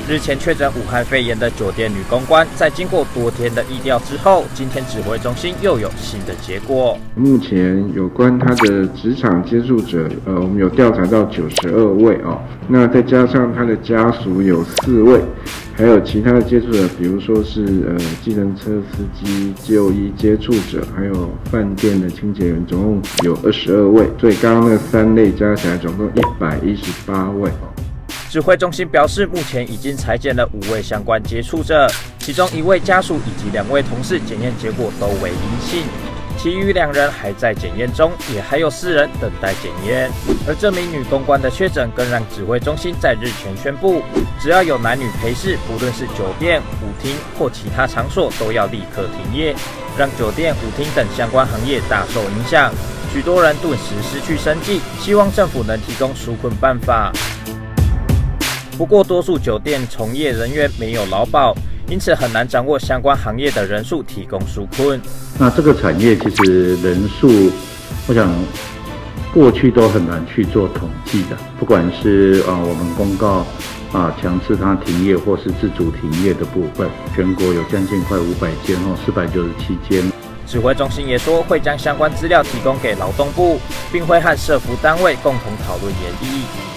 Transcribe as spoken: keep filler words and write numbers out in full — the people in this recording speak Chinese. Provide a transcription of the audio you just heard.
日前确诊武汉肺炎的酒店女公关，在经过多天的疫调之后，今天指挥中心又有新的结果。 目前有关她的职场接触者，呃，我们有调查到九十二位哦，那再加上她的家属有四位，还有其他的接触者，比如说是呃计程车司机、就医接触者，还有饭店的清洁员，总共有二十二位，所以刚刚那三类加起来总共一百一十八位。 指挥中心表示，目前已经采检了五位相关接触者，其中一位家属以及两位同事检验结果都为阴性，其余两人还在检验中，也还有四人等待检验。而这名女公关的确诊，更让指挥中心在日前宣布，只要有男女陪侍，不论是酒店、舞厅或其他场所，都要立刻停业，让酒店、舞厅等相关行业大受影响，许多人顿时失去生计。希望政府能提供纾困办法。不过，多数酒店从业人员没有劳保，因此很难掌握相关行业的人数提供纾困。 那这个产业其实人数，我想过去都很难去做统计的，不管是啊我们公告啊强制它停业或是自主停业的部分，全国有将近快五百间哦，四百九十七间。 指挥中心也说会将相关资料提供给劳动部，并会和社福单位共同讨论研议。